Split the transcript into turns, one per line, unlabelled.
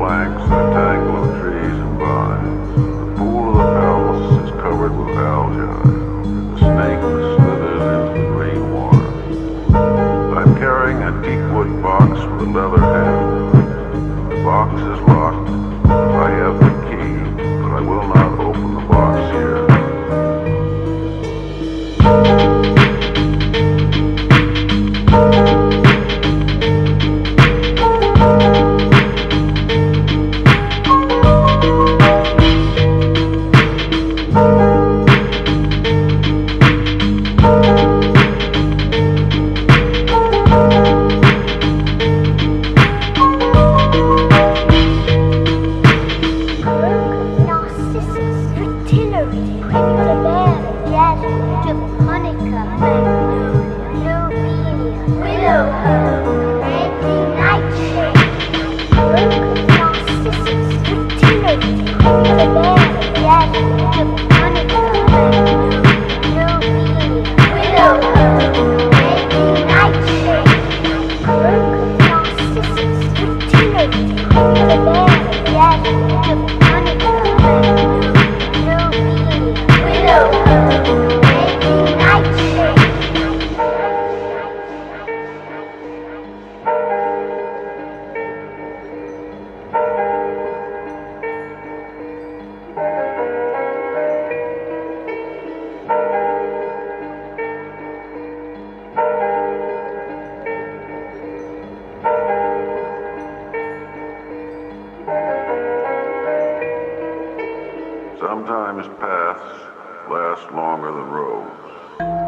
flanks in a tangle of trees and vines. The pool of the palace is covered with algae. The snake slithers into the green water. I'm carrying a teakwood box with a leather handle. The box is locked. I have the key, but I will not open the box here. Sometimes paths last longer than roads.